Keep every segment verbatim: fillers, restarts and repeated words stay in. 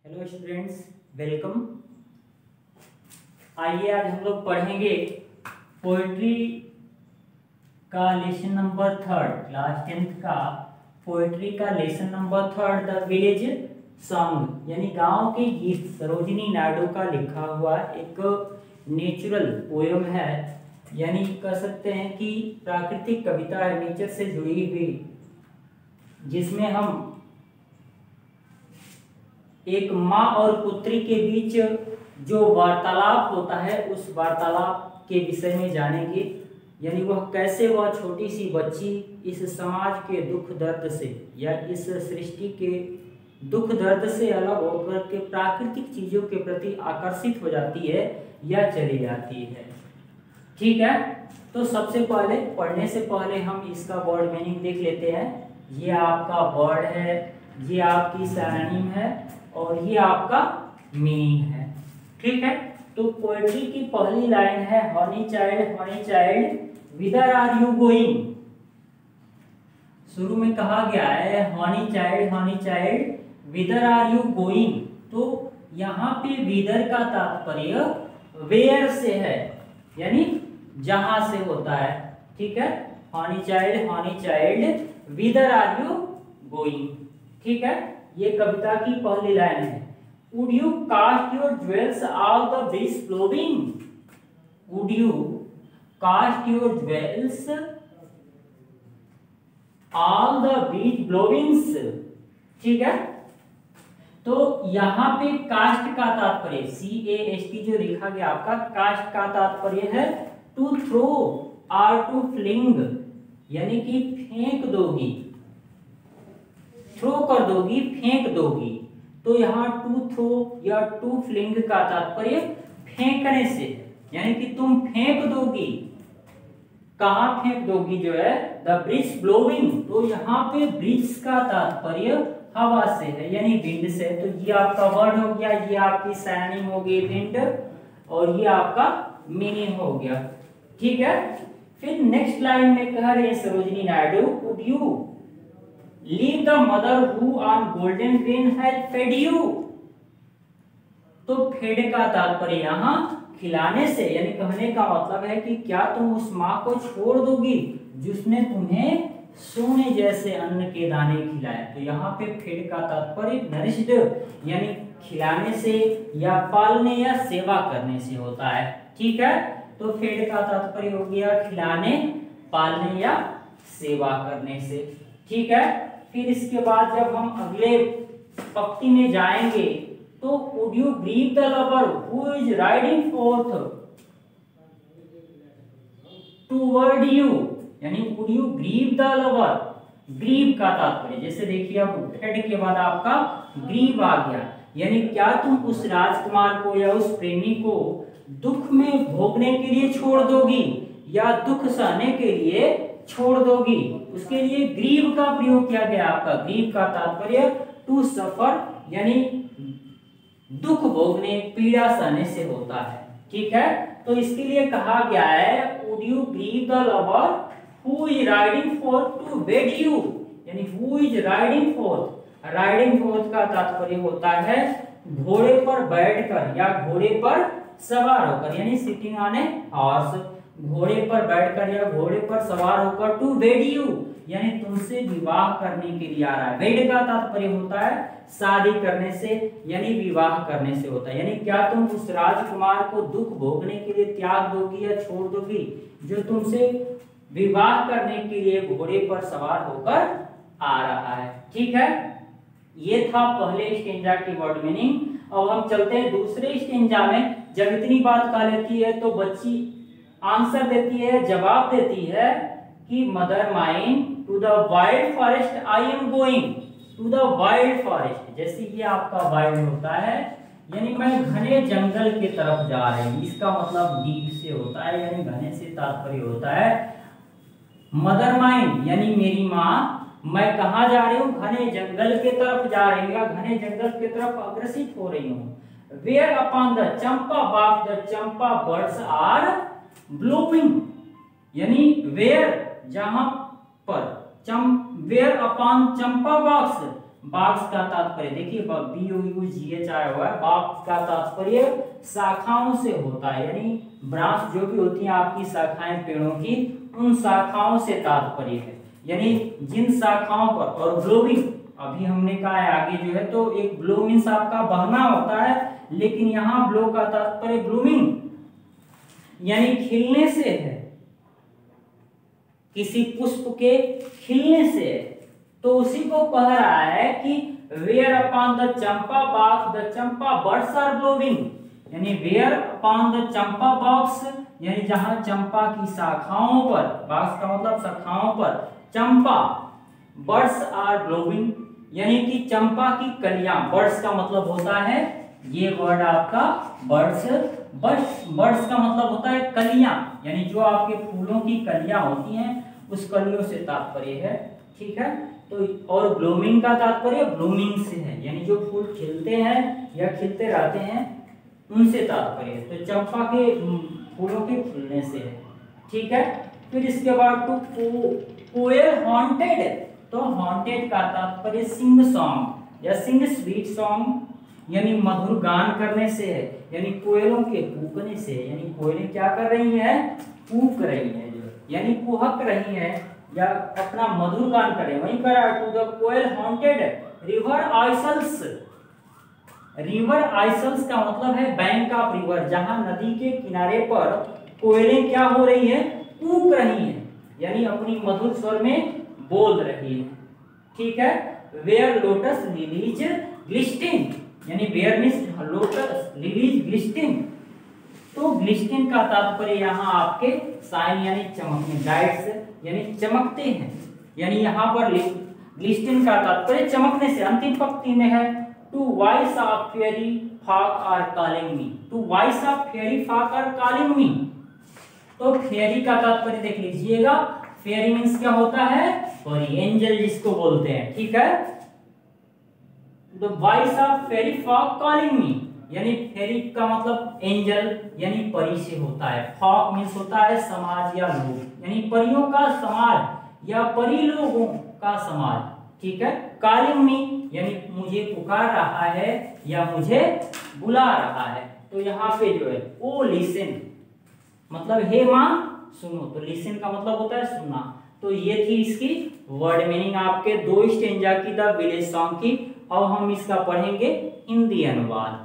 Hello students, welcome. आइए आज हम लोग पढ़ेंगे पोएट्री का lesson number third, class tenth का पोएट्री का lesson number third, the village song यानी गांव के गीत। सरोजिनी नायडू का लिखा हुआ एक नेचुरल पोयम है, यानी कह सकते हैं कि प्राकृतिक कविता है, नेचर से जुड़ी हुई, जिसमें हम एक माँ और पुत्री के बीच जो वार्तालाप होता है उस वार्तालाप के विषय में जानेंगे। यानी वह कैसे वह छोटी सी बच्ची इस समाज के दुख दर्द से या इस सृष्टि के दुख दर्द से अलग होकर के प्राकृतिक चीजों के प्रति आकर्षित हो जाती है या चली जाती है। ठीक है, तो सबसे पहले पढ़ने से पहले हम इसका वर्ड मीनिंग देख लेते हैं। ये आपका वर्ड है, ये आपकी सैनोनिम है और ये आपका मीनिंग है। ठीक है, तो पोएट्री की पहली लाइन है honey child honey child whither are you going. शुरू में कहा गया है honey child honey child whither are you going, तो यहाँ पे विदर का तात्पर्य वेयर से है, यानी जहां से होता है। ठीक है, honey child honey child whither are you going. ठीक है, ये कविता की पहली लाइन है। Would you cast your jewels all the breeze blowing? Would you cast your jewels all the breeze blowings? ठीक है, तो यहाँ पे कास्ट का तात्पर्य सी ए एस टी जो लिखा गया आपका, कास्ट का तात्पर्य है टू थ्रो और टू फ्लिंग, यानी कि फेंक दोगी, थ्रो कर दोगी, फेंक दोगी। तो यहाँ टू थ्रो या टू फ्लिंग का तात्पर्य फेंकने से, यानी कि तुम फेंक दोगी। कहाँ फेंक दोगी जो है, द ब्रिज ब्लोइंग, तो यहाँ पे ब्रिज का तात्पर्य हवा से है, यानी विंड से। तो ये आपका वर्ड हो गया, ये आपकी सैनिंग हो गई विंड, और ये आपका मीनिंग हो गया। ठीक है, फिर नेक्स्ट लाइन में कह रहे हैं Sarojini Naidu, would you leave the mother who on golden grain has fed you. तो फेड का तात्पर्य यहाँ खिलाने से, यानी कहने का मतलब है कि क्या तुम उस माँ को छोड़ दोगी जिसने तुम्हें सोने जैसे अन्न के दाने खिलाए। तो यहाँ पे फेड का तात्पर्य नरिश्ड, यानी खिलाने से या पालने या सेवा करने से होता है। ठीक है, तो फेड का तात्पर्य हो गया खिलाने, पालने या सेवा करने से। ठीक है, फिर इसके बाद जब हम अगले पंक्ति में जाएंगे तो would you grieve the lover who is riding forth toward you, यानी would you grieve the lover, grieve का तात्पर्य, जैसे देखिए अब फेड के बाद आपका ग्रीव आ गया, यानी क्या तुम उस राजकुमार को या उस प्रेमी को दुख में भोगने के लिए छोड़ दोगी या दुख सहने के लिए छोड़ दोगी। उसके लिए ग्रीव का प्रयोग किया गया। आपका ग्रीव का तात्पर्य टू सफर, यानी दुख भोगने, पीड़ा सहने से होता है। ठीक है, तो इसके लिए कहा गया है would you grieve the lover who is riding forth to wed you, यानी who is riding forth. Riding forth का तात्पर्य होता है घोड़े पर बैठकर या घोड़े पर सवार होकर, यानी सिटिंग ऑन ए हॉर्स, घोड़े पर बैठकर या घोड़े पर सवार होकर, टू वेड यू, यानी तुमसे विवाह करने के लिए आ रहा है। वेड का तात्पर्य होता है शादी करने से, यानी विवाह करने से होता है, यानी क्या तुम उस राजकुमार को दुख भोगने के लिए त्याग दोगी या छोड़ दोगी जो तुमसे विवाह करने के लिए घोड़े पर सवार होकर आ रहा है। ठीक है, ये था पहले स्टेंजा की वर्ड मीनिंग। अब हम चलते हैं दूसरे स्टेंजा में। जब इतनी बात कह लेती है तो बच्ची आंसर देती है, जवाब देती है कि mother mine to the wild forest I am going, to the wild forest, जैसे ये आपका वाइल्ड होता है, यानी मैं घने जंगल की तरफ जा रही हूँ। इसका मतलब डीप से होता है, यानी घने से तात्पर्य होता है। मदर माइन यानी मेरी माँ, मैं कहाँ जा रही हूँ, घने जंगल की तरफ जा रही हूँ, घने जंगल की तरफ अग्रसित हो रही हूँ। Where upon the champa bagh the champa birds are blowing, यानी वेयर जहां पर, चम where upon champa box, box का तात्पर्य देखिए B O U G H आया हुआ है, बाक्स का तात्पर्य शाखाओं से होता है, यानी ब्रांच जो भी होती है आपकी शाखाएं पेड़ों की, उन शाखाओं से तात्पर्य है, यानी जिन शाखाओं पर। और ब्लोइंग अभी हमने कहा है आगे जो है, तो एक ब्लो मीन्स आपका बहना होता है, लेकिन यहाँ ब्लो का तात्पर्य ब्लूमिंग यानी खिलने से है, किसी पुष्प के खिलने से है। तो उसी को कह रहा है कि where upon the champa box the champa birds are blowing, यानी where upon the champa box, यानी जहां चंपा की शाखाओं पर, बॉक्स का मतलब शाखाओं पर चंपा बर्ड्स आर ब्लोइंग, यानी कि चंपा की कलियां, बर्ड्स का मतलब होता है ये वर्ड आपका बर्ड्स, बर्ड्स बर्ड्स का मतलब होता है कलियां, यानी जो आपके फूलों की कलियां होती हैं उस कलियों से तात्पर्य है, ठीक है। तो और ब्लूमिंग का तात्पर्य ब्लूमिंग से है, यानी जो फूल खिलते हैं या खिलते रहते हैं उनसे तात्पर्य है। तो चंपा के फूलों के खिलने से है, ठीक है। फिर इसके बाद टू कोयल हॉन्टेड, तो हॉन्टेड का तात्पर्य सिंग सॉन्ग या सिंग स्वीट सॉन्ग, यानी मधुर गान करने से है, यानी कोयलों के कूकने से, यानी कोयलें क्या कर रही हैं, कूक रही हैं, यानी कुहक रही हैं या अपना मधुर गान करें। वहीं करा to the koel haunted river isles, river isles का मतलब है बैंक ऑफ रिवर, जहां नदी के किनारे पर कोयलें क्या हो रही है, कूक रही हैं, यानी अपनी मधुर स्वर में बोल रही हैं, ठीक है। वेयर लोटस लिलीज ग्लिस्टिंग, यानी where means lotus lilies glistening, तो ग्लिस्टिंग का तात्पर्य यहाँ आपके साइन यानी चमकने, लाइट्स यानी चमकते हैं, यानी यहाँ पर ग्लिस्टिंग का तात्पर्य चमकने से। अंतिम पंक्ति में है to voice of fairy folk are calling me, to voice of fairy folk are calling me, तो फेयरी का तात्पर्य देख लीजिएगा, फेयरी मींस क्या होता है, परी, एंजल जिसको बोलते हैं, ठीक है। The voice of fairy folk calling me, यानी फेरी का मतलब एंजल यानी परी से होता है, फॉक मींस होता है समाज या लोग, यानी परियों का समाज या परी लोगों का समाज, ठीक है। कॉलिंग मी यानी मुझे पुकार रहा है या मुझे बुला रहा है, तो यहाँ पे जो है ओ लिसन मतलब हे माँ सुनो, तो लिसन का मतलब होता है सुनना। तो ये थी इसकी वर्ड मीनिंग आपके दो स्टेंजा की द विलेज सॉन्ग की। अब हम इसका पढ़ेंगे हिंदी अनुवाद।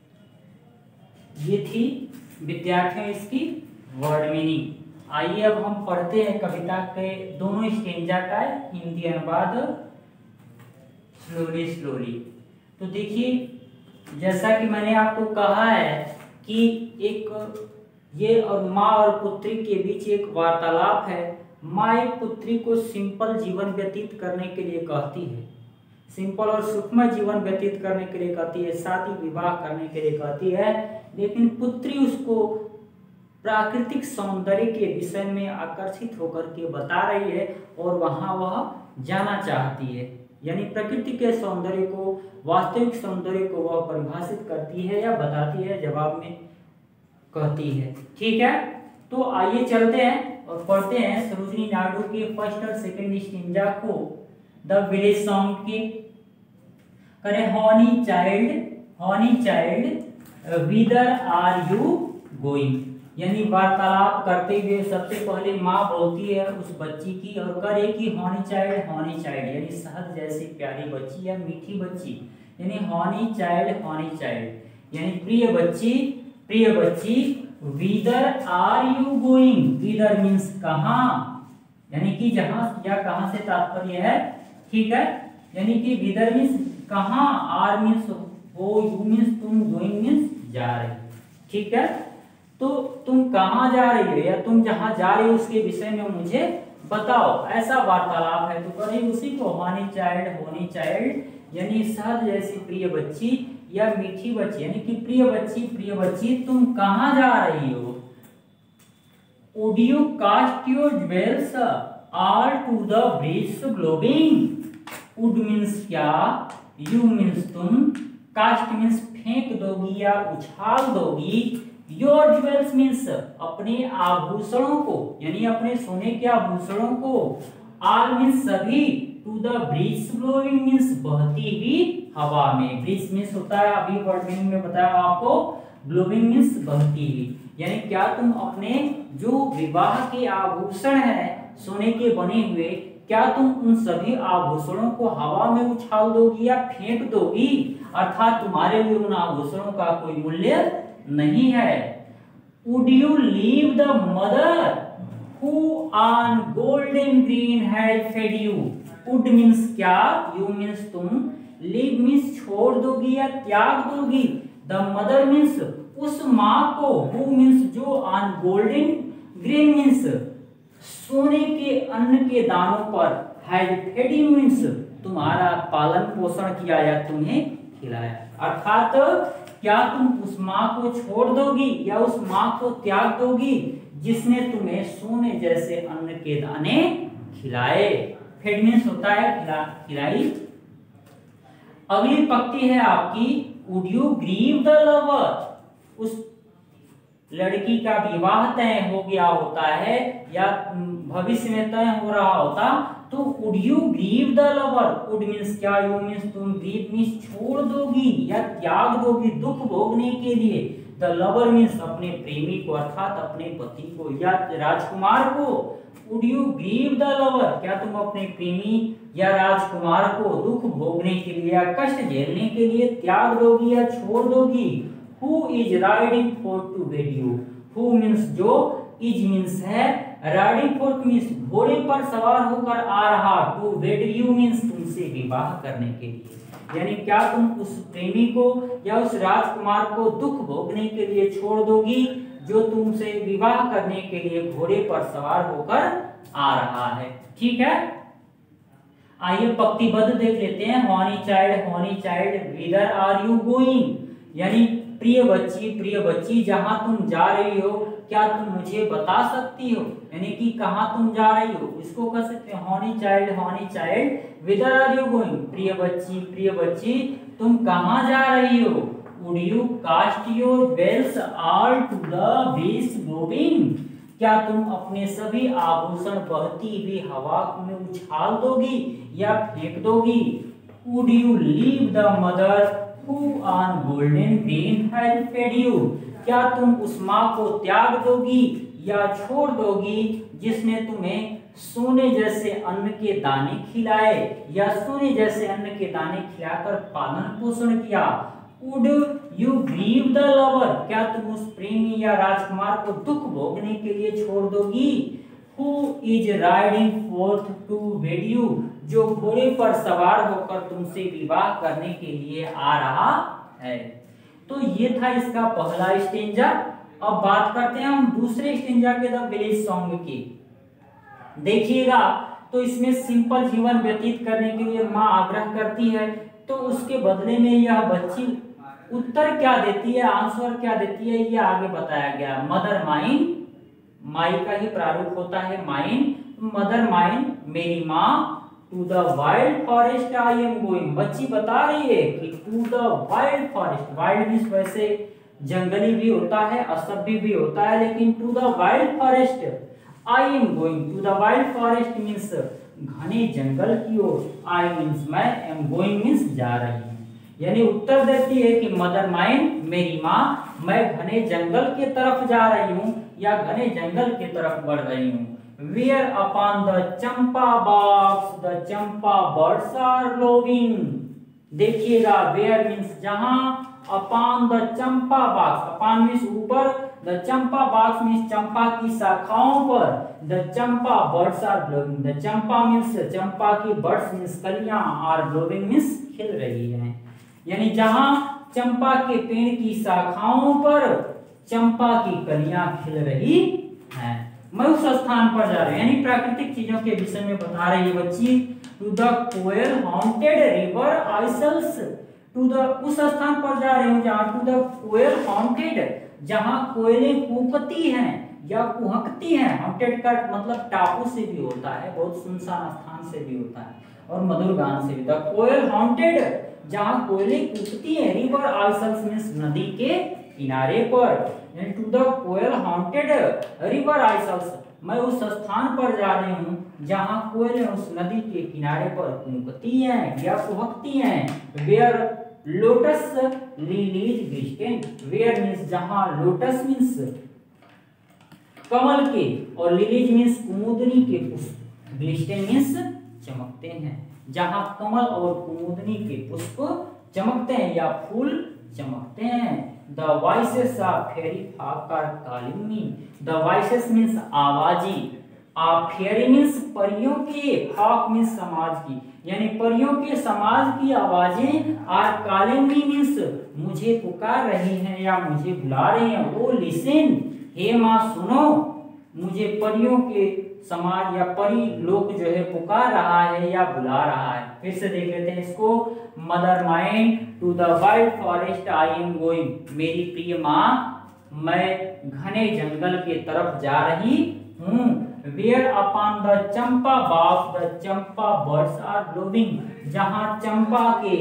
ये थी विद्यार्थियों इसकी वर्ड मीनिंग। आइए अब हम पढ़ते हैं कविता के दोनों स्टेंजा का हिंदी अनुवाद स्लोली स्लोली। तो देखिए जैसा कि मैंने आपको कहा है कि एक ये और माँ और पुत्री के बीच एक वार्तालाप है। माँ एक पुत्री को सिंपल जीवन व्यतीत करने के लिए कहती है, सिंपल और सुखमय जीवन व्यतीत करने के लिए कहती है, शादी विवाह करने के लिए कहती है, लेकिन पुत्री उसको प्राकृतिक सौंदर्य के विषय में आकर्षित होकर के बता रही है और वहां वह जाना चाहती है, यानी प्रकृति के सौंदर्य को, वास्तविक सौंदर्य को वह परिभाषित करती है या बताती है, जवाब में कहती है, ठीक है। तो आइए चलते हैं और पढ़ते हैं सरोजिनी नायडू के फर्स्ट और सेकंड स्टेंजा को द विलेज सॉन्ग की। करें honey child, honey child whither are you going, यानी वार्तालाप करते हुए सबसे पहले माँ बोलती है उस बच्ची की और करे कि हॉनी चाइल्ड, हॉनी चाइल्ड यानी शहद जैसी प्यारी बच्ची या मीठी बच्ची, यानी हॉनी चाइल्ड, हॉनी चाइल्ड यानी प्रिय बच्ची, प्रिय बच्ची। Whither are you going, whither means कहाँ, यानी कि जहां या कहां से तात्पर्य है, ठीक है। यानी कि विदर मीन्स कहाँ, आर मीन्स हो, यू मीन्स तुम, गोइंग मीन्स जा रहे, ठीक है। तो तुम कहाँ जा रही हो या तुम जहां जा रही हो उसके विषय में मुझे बताओ, ऐसा वार्तालाप है। तो करें उसी को हॉनी चाइल्ड, होनी चाइल्ड यानी शहद जैसी प्रिय बच्ची या मीठी बच्ची, यानी कि प्रिय बच्ची, प्रिय बच्ची तुम कहाँ जा रही हो। Would you cast your jewels all to the breeze glowing? Would means क्या, you means तुम, cast means फेंक दोगी या उछाल दोगी, your jewels means अपने आभूषणों को, यानी अपने सोने के आभूषणों को, all means सभी, to the breeze blowing means बहती हुई हवा में। ब्रीज मींस होता है, अभी वर्ड मीनिंग में बताया आपको, ब्लोइंग मींस बहती हुई। यानी क्या तुम अपने जो विवाह के आभूषण है सोने के बने हुए, क्या तुम उन सभी आभूषणों को हवा में उछाल दोगी या फेंक दोगी, अर्थात तुम्हारे लिए उन आभूषणों का कोई मूल्य नहीं है। Would you leave the mother who on golden green had fed you? Would means क्या, you means तुम, leave means छोड़ दोगी या त्याग दोगी, the mother means उस माँ को, who means जो, on golden green means सोने के अन्न के दानों पर, had fed you means तुम्हारा पालन पोषण किया या तुम्हें खिलाया। अर्थात क्या तुम उस माँ को छोड़ दोगी या उस माँ को त्याग दोगी जिसने तुम्हें सोने जैसे अन्न के दाने खिलाए। फेड मीन्स होता है खिला, खिलाई। अगली पंक्ति है आपकी, would you grieve the lover, उस लड़की का विवाह तय हो गया होता है या भविष्य में तय हो रहा होता, तो would you grieve the lover, would means क्या, यू मींस तुम, ग्रीव मींस छोड़ दोगी या त्याग दोगी दुख भोगने के लिए, द लवर मींस अपने प्रेमी को अर्थात अपने पति को या राजकुमार को। Would you grieve the lover, क्या तुम अपने प्रेमी या राजकुमार को दुख भोगने के लिए या कष्ट झेलने के लिए त्याग दोगी या छोड़ दोगी। Who is riding for to wed you, who means जो, इज मींस है, राइडिंग फॉर मींस घोड़े पर सवार होकर आ रहा, टू वेड यू मींस तुमसे विवाह करने के लिए। यानी क्या तुम उस प्रेमी को या उस राजकुमार को दुख भोगने के लिए छोड़ दोगी जो तुमसे विवाह करने के लिए घोड़े पर सवार होकर आ रहा है। ठीक है, आइए पंक्तिबद्ध देख लेते हैं। Honey child, honey child, whither are you going, यानी प्रिय बच्ची, प्रिय बच्ची जहां तुम जा रही हो क्या तुम मुझे बता सकती हो, यानी कि कहां तुम जा रही हो, इसको कह सकते हैं honey child, honey child, whither are you going, प्रिय बच्ची, प्रिय बच्ची तुम कहां जा रही हो। Would you cast your veils all to the breeze blowing, क्या तुम अपने सभी आभूषण बहती हुई हवा में उछाल दोगी या फेंक दोगी। Would you leave the mother who on golden green had fed you, क्या तुम उस माँ को त्याग दोगी या छोड़ दोगी जिसने तुम्हें सोने जैसे अन्न के दाने खिलाए या सोने जैसे अन्न के दाने खिलाकर पालन पोषण किया। Would you grieve the lover, क्या तुम उस प्रेमी या राजकुमार को दुख भोगने के लिए छोड़ दोगी। Who is riding forth to wed you, जो घोड़े पर सवार होकर तुमसे विवाह करने के लिए आ रहा है। तो ये था इसका पहला स्टेंजा। अब बात करते हैं हम दूसरे स्टेंजा के द विलेज सॉन्ग की। देखिएगा तो इसमें सिंपल जीवन व्यतीत करने के लिए माँ आग्रह करती है, तो उसके बदले में यह बच्ची उत्तर क्या देती है, आंसर क्या देती है, ये आगे बताया गया। मदर माइन, माई का ही प्रारूप होता है माइन, मदर माइन मेरी माँ, to the wild forest I am going, बच्ची बता रही है कि to the wild forest, wild means वैसे जंगली भी होता है, असभ्य भी होता है, लेकिन to the wild forest I am going, to the wild forest means घने जंगल की ओर, आई मींस मैं, एम गोइंग मींस जा रही हूँ। यानी उत्तर देती है कि मदर माइन मेरी माँ, मैं घने जंगल के तरफ जा रही हूँ या घने जंगल के तरफ बढ़ रही हूँ। Where upon the champa box the champa birds are loving, देखिएगा where means जहां, upon the champa box, upon means ऊपर, the champa box means चंपा की शाखाओं पर, the champa birds are blowing, the champa means चंपा की, birds means कलियां, are blowing means खिल रही हैं। यानी जहां चंपा के पेड़ की शाखाओं पर चंपा की कलियां खिल रही हैं, मैं उस स्थान पर जा रही हूँ। यानी प्राकृतिक चीजों के विषय में बता रही है बच्ची। To the koel haunted river isles, to the उस स्थान पर जा रही हूँ जहाँ, टू द कोयल हॉन्टेड, जहाँ कोयलें कूकती हैं या कुहकती हैं। हॉन्टेड का मतलब टापू से भी होता है, बहुत सुनसान स्थान से भी होता है और मधुर गान से भी। द कोयल हॉन्टेड, जहाँ कोयलें कूकती हैं, रिवर आइसल्स मींस नदी के किनारे पर। To the koel haunted river isles, मैं उस स्थान पर जा रही हूँ जहाँ कोयलें उस नदी के किनारे पर कूकती हैं या कुहकती हैं। Where lotus lilies glisten, where means जहाँ, लोटस मीन्स कमल के, और लिलीज मीन्स कुमुदनी के पुष्प, ग्लिस्टेन मीन्स चमकते हैं। जहाँ कमल और कुमुदनी के पुष्प चमकते हैं या फूल चमकते हैं। The voices of fairy folk are calling me. The voices means आवाजी, आप फेरी मीन्स परियों के, folk मीन्स समाज की, यानी परियों के समाज की आवाजें, आर कॉलिंग मी मीन्स मुझे पुकार रही हैं या मुझे बुला रही हैं। ओ लिसन, हे माँ सुनो, मुझे परियों के समाज या परी लोक जो है पुकार रहा है या बुला रहा है। फिर से देख लेते हैं इसको। Mother mind to the wild forest I am going, मेरी प्रिय माँ मैं घने जंगल के तरफ जा रही हूँ। Where upon the champa bagh the champa birds are blowing, जहाँ चंपा के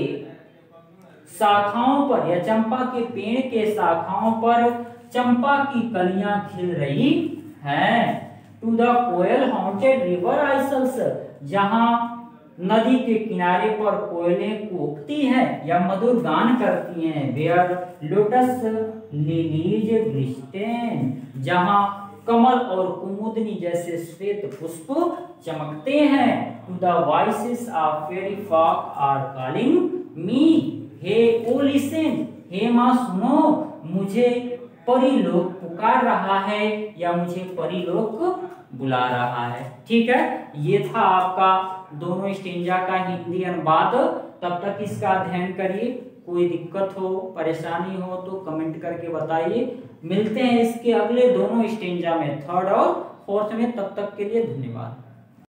शाखाओं पर या चंपा के पेड़ के शाखाओं पर चंपा की कलियां खिल रही हैं। To the koel haunted river isles, जहाँ नदी के किनारे पर कोयलें कूकती हैं या मधुर गान करती हैं। वेयर लोटस लिलीज ग्लिस्टेन, जहाँ कमल और कुमुदनी जैसे श्वेत पुष्प चमकते हैं। To the voices of fairy folk are calling me, हे ओ लिसन, हे माँ सुनो, मुझे परी लोक पुकार रहा है या मुझे परी लोक बुला रहा है। ठीक है, ये था आपका दोनों स्टेंजा का हिंदी अनुवाद। तब तक इसका अध्ययन करिए। कोई दिक्कत हो, परेशानी हो तो कमेंट करके बताइए। मिलते हैं इसके अगले दोनों स्टेंजा में, थर्ड और फोर्थ में। तब तक के लिए धन्यवाद।